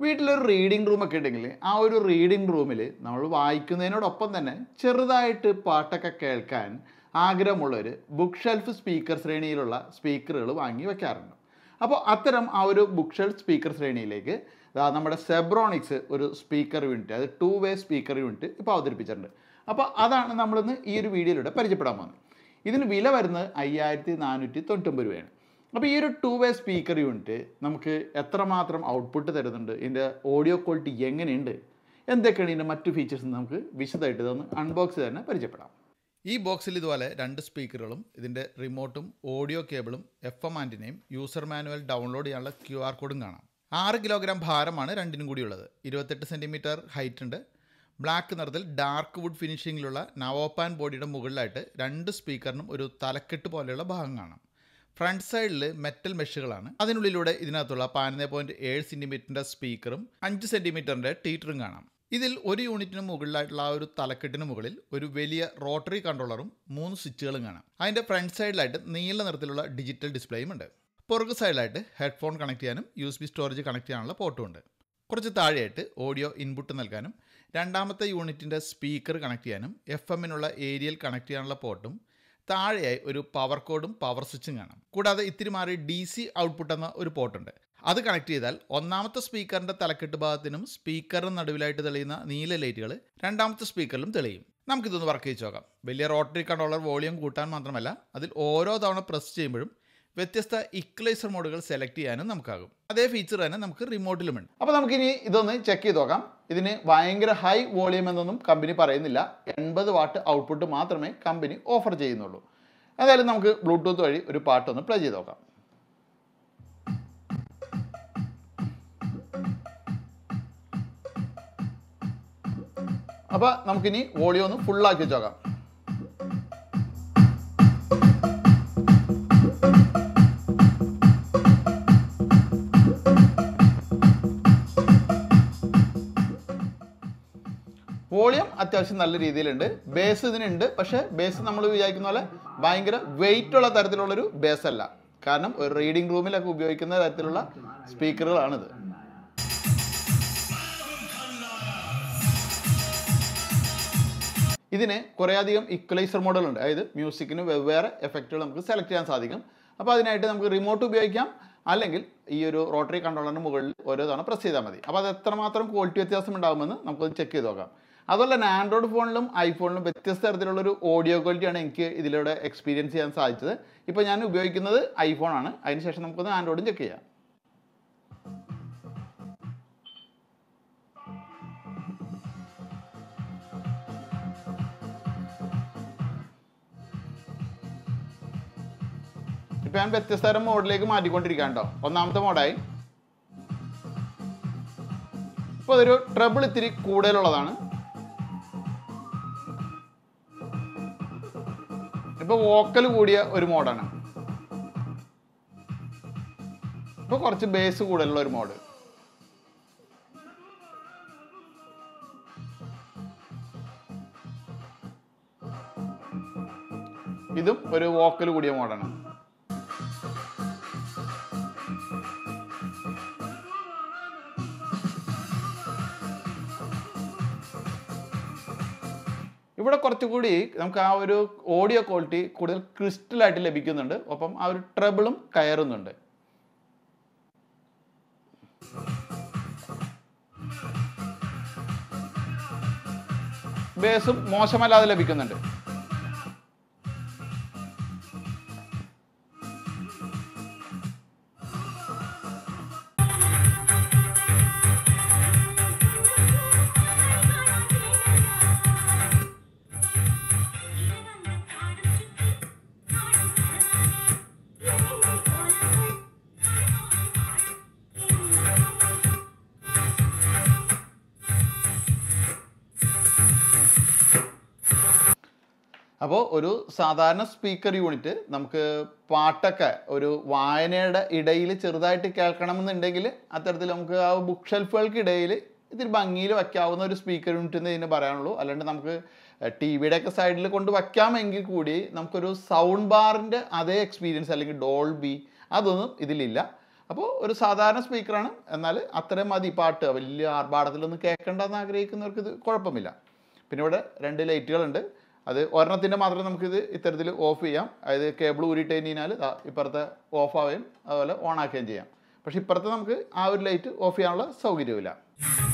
വീട്ടിലൊരു റീഡിംഗ് റൂമൊക്കെ ഉണ്ടെങ്കിൽ ആ ഒരു റീഡിംഗ് റൂമിൽ നമ്മൾ വായിക്കുന്നതിനോടൊപ്പം തന്നെ ചെറുതായിട്ട് പാട്ടൊക്കെ കേൾക്കാൻ ആഗ്രഹമുള്ളവർ ബുക്ക് ഷെൽഫ് സ്പീക്കർ ശ്രേണിയിലുള്ള സ്പീക്കറുകൾ വാങ്ങി വെക്കാറുണ്ട്. അപ്പോൾ അത്തരം ആ ഒരു ബുക്ക് ഷെൽഫ് സ്പീക്കർ ശ്രേണിയിലേക്ക് നമ്മുടെ സെബ്രോണിക്സ് ഒരു സ്പീക്കർ യൂണിറ്റ്, അത് 2 വേ സ്പീക്കർ യൂണിറ്റ് ഇപ്പോൾ അവതരിപ്പിച്ചിട്ടുണ്ട്. അപ്പോൾ അതാണ് നമ്മളിന്ന് ഈ ഒരു വീഡിയോയിലൂടെ പരിചയപ്പെടാൻ പോകുന്നത്. ഇതിന് വില വരുന്നത് 5499 രൂപയാണ്. അപ്പോൾ ഈ ഒരു 2 വേ സ്പീക്കർ യൂണിറ്റ് നമുക്ക് എത്രമാത്രം ഔട്ട്പുട്ട് തരുന്നുണ്ട്, ഇതിൻ്റെ ഓഡിയോ ക്വാളിറ്റി എങ്ങനെയുണ്ട്, എന്തൊക്കെയാണ് ഇതിൻ്റെ മറ്റു ഫീച്ചേഴ്സ് നമുക്ക് വിശദമായിട്ട് ഇതൊന്ന് അൺബോക്സ് തന്നെ പരിചയപ്പെടാം. ഈ ബോക്സിൽ ഇതുപോലെ 2 സ്പീക്കറുകളും ഇതിൻ്റെ റിമോട്ടും ഓഡിയോ കേബിളും FM ആൻറ്റിനയും യൂസർ മാനുവൽ ഡൗൺലോഡ് ചെയ്യാനുള്ള QR കോഡും കാണാം. 6 കിലോഗ്രാം ഭാരമാണ് രണ്ടിനും കൂടിയുള്ളത്. 28 സെൻറ്റിമീറ്റർ ഹൈറ്റ് ഉണ്ട്. ബ്ലാക്ക് നിറത്തിൽ ഡാർക്ക് വുഡ് ഫിനിഷിങ്ങിലുള്ള നവോപാൻ ബോഡിയുടെ മുകളിലായിട്ട് 2 സ്പീക്കറിനും ഒരു തലക്കെട്ട് പോലെയുള്ള ഭാഗം കാണാം. ഫ്രണ്ട് സൈഡിൽ മെറ്റൽ മെഷുകളാണ്. അതിനുള്ളിലൂടെ ഇതിനകത്തുള്ള 15.7 സെൻറ്റിമീറ്ററിൻ്റെ സ്പീക്കറും 5 സെൻറ്റിമീറ്ററിൻ്റെ ടീറ്ററും കാണാം. ഇതിൽ ഒരു യൂണിറ്റിന് മുകളിലായിട്ടുള്ള ആ ഒരു തലക്കെട്ടിന് മുകളിൽ ഒരു വലിയ റോട്ടറി കൺട്രോളറും 3 സ്വിച്ചുകളും കാണാം. അതിൻ്റെ ഫ്രണ്ട് സൈഡിലായിട്ട് നീല നിറത്തിലുള്ള ഡിജിറ്റൽ ഡിസ്പ്ലേയും ഉണ്ട്. പുറകു സൈഡിലായിട്ട് ഹെഡ്ഫോൺ കണക്ട് ചെയ്യാനും USB സ്റ്റോറേജ് കണക്ട് ചെയ്യാനുള്ള പോർട്ടും ഉണ്ട്. കുറച്ച് താഴെയായിട്ട് ഓഡിയോ ഇൻപുട്ട് നൽകാനും രണ്ടാമത്തെ യൂണിറ്റിൻ്റെ സ്പീക്കർ കണക്ട് ചെയ്യാനും FM-നുള്ള ഏരിയൽ കണക്ട് ചെയ്യാനുള്ള പോർട്ടും താഴെയായി ഒരു പവർ കോഡും പവർ സ്വിച്ചും കാണാം. കൂടാതെ ഇത്തിരി മാറി DC ഔട്ട്പുട്ട് എന്ന ഒരു പോർട്ടുണ്ട്. അത് കണക്ട് ചെയ്താൽ ഒന്നാമത്തെ സ്പീക്കറിൻ്റെ തലക്കെട്ട് ഭാഗത്തിനും സ്പീക്കറിന് നടുവിലായിട്ട് തെളിയുന്ന നീല ലൈറ്റുകൾ രണ്ടാമത്തെ സ്പീക്കറിലും തെളിയും. നമുക്കിതൊന്ന് വർക്ക് ചെയ്ത് നോക്കാം. വലിയ റോട്ടറി കൺട്രോളർ വോളിയം കൂട്ടാൻ മാത്രമല്ല, അതിൽ ഓരോ തവണ പ്രസ് ചെയ്യുമ്പോഴും വ്യത്യസ്ത ഇക്വലൈസർ മോഡുകൾ സെലക്ട് ചെയ്യാനും നമുക്കാകും. അതേ ഫീച്ചർ തന്നെ നമുക്ക് റിമോട്ടിലുമുണ്ട്. അപ്പോൾ നമുക്കിനി ഇതൊന്ന് ചെക്ക് ചെയ്ത് നോക്കാം. ഇതിന് ഭയങ്കര ഹൈ വോളിയം എന്നൊന്നും കമ്പനി പറയുന്നില്ല. 80 വാട്ട് ഔട്ട്പുട്ട് മാത്രമേ കമ്പനി ഓഫർ ചെയ്യുന്നുള്ളൂ. എന്തായാലും നമുക്ക് ബ്ലൂടൂത്ത് വഴി ഒരു പാട്ടൊന്ന് പ്ലേ ചെയ്ത് നോക്കാം. അപ്പോൾ നമുക്കിനി വോളിയം ഒന്ന് ഫുള്ളാക്കി വെച്ച് നോക്കാം. വോളിയം അത്യാവശ്യം നല്ല രീതിയിലുണ്ട്. ബേസ് ഇതിനുണ്ട്, പക്ഷേ ബേസ് നമ്മൾ വിചാരിക്കുന്ന പോലെ ഭയങ്കര വെയിറ്റ് ഉള്ള തരത്തിലുള്ളൊരു ബേസ് അല്ല. കാരണം ഒരു റീഡിംഗ് റൂമിലൊക്കെ ഉപയോഗിക്കുന്ന തരത്തിലുള്ള സ്പീക്കറുകളാണിത്. ഇതിന് കുറേയധികം ഇക്വലൈസർ മോഡലുണ്ട്. അതായത് മ്യൂസിക്കിന് വെവ്വേറെ എഫക്റ്റുകൾ നമുക്ക് സെലക്ട് ചെയ്യാൻ സാധിക്കും. അപ്പോൾ അതിനായിട്ട് നമുക്ക് റിമോട്ട് ഉപയോഗിക്കാം, അല്ലെങ്കിൽ ഈ ഒരു റോട്ടറി കൺട്രോളറിന് മുകളിൽ ഓരോ തവണ പ്രസ് ചെയ്താൽ മതി. അപ്പോൾ അത് എത്രമാത്രം ക്വാളിറ്റി വ്യത്യാസം ഉണ്ടാകുമെന്ന് നമുക്കൊന്ന് ചെക്ക് ചെയ്ത് നോക്കാം. അതുപോലെ തന്നെ ആൻഡ്രോയിഡ് ഫോണിലും ഐഫോണിലും വ്യത്യസ്ത തരത്തിലുള്ളൊരു ഓഡിയോ ക്വാളിറ്റിയാണ് എനിക്ക് ഇതിലൂടെ എക്സ്പീരിയൻസ് ചെയ്യാൻ സാധിച്ചത്. ഇപ്പോൾ ഞാൻ ഉപയോഗിക്കുന്നത് ഐഫോണാണ്. അതിനുശേഷം നമുക്കൊന്ന് ആൻഡ്രോയിഡും ചെക്ക് ചെയ്യാം. ഇപ്പോൾ ഞാൻ വ്യത്യസ്ത തരം മോഡിലേക്ക് മാറ്റിക്കൊണ്ടിരിക്കുകയാണ് കേട്ടോ. ഒന്നാമത്തെ മോഡായി. ഇപ്പോൾ അതൊരു ട്രബിൾ ഇത്തിരി കൂടുതലുള്ളതാണ്. ഇപ്പോൾ വോക്കൽ കൂടിയ ഒരു മോഡാണ്. ഇപ്പോൾ കുറച്ച് ബേസ് കൂടുതലുള്ള ഒരു മോഡ്. ഇതും ഒരു വോക്കൽ കൂടിയ മോഡാണ്. ഇവിടെ കുറച്ചുകൂടി നമുക്ക് ആ ഒരു ഓഡിയോ ക്വാളിറ്റി കൂടുതൽ ക്രിസ്റ്റലായിട്ട് ലഭിക്കുന്നുണ്ട്. ഒപ്പം ആ ഒരു ട്രബിളും കയറുന്നുണ്ട്. ബേസും മോശമല്ലാതെ ലഭിക്കുന്നുണ്ട്. അപ്പോൾ ഒരു സാധാരണ സ്പീക്കർ യൂണിറ്റ് നമുക്ക് പാട്ടൊക്കെ ഒരു വായനയുടെ ഇടയിൽ ചെറുതായിട്ട് കേൾക്കണമെന്നുണ്ടെങ്കിൽ അത്തരത്തിൽ നമുക്ക് ആ ബുക്ക് ഷെൽഫുകൾക്കിടയിൽ ഇതിൽ ഭംഗിയിൽ വയ്ക്കാവുന്ന ഒരു സ്പീക്കർ യൂണിറ്റ് എന്ന് ഇതിന് പറയാനുള്ളൂ. അല്ലാണ്ട് നമുക്ക് ടിവിയുടെ ഒക്കെ സൈഡിൽ കൊണ്ട് വയ്ക്കാമെങ്കിൽ കൂടി നമുക്കൊരു സൗണ്ട് ബാറിൻ്റെ അതേ എക്സ്പീരിയൻസ് അല്ലെങ്കിൽ ഡോൾബി അതൊന്നും ഇതിലില്ല. അപ്പോൾ ഒരു സാധാരണ സ്പീക്കറാണ്, എന്നാൽ അത്രയും മതി പാട്ട്, വലിയ ആർഭാടത്തിലൊന്നും കേൾക്കേണ്ടെന്ന് ആഗ്രഹിക്കുന്നവർക്ക് ഇത് കുഴപ്പമില്ല. പിന്നെ ഇവിടെ 2 ലൈറ്റുകളുണ്ട്. അത് ഒരെണ്ണത്തിൻ്റെ മാത്രം നമുക്കിത് ഇത്തരത്തിൽ ഓഫ് ചെയ്യാം. അതായത് കേബിൾ ഊരിയിട്ട് കഴിഞ്ഞാൽ ഇപ്പുറത്തെ ഓഫ് ആവുകയും അതുപോലെ ഓൺ ആക്കുകയും ചെയ്യാം. പക്ഷേ ഇപ്പുറത്ത് നമുക്ക് ആ ഒരു ലൈറ്റ് ഓഫ് ചെയ്യാനുള്ള സൗകര്യമില്ല.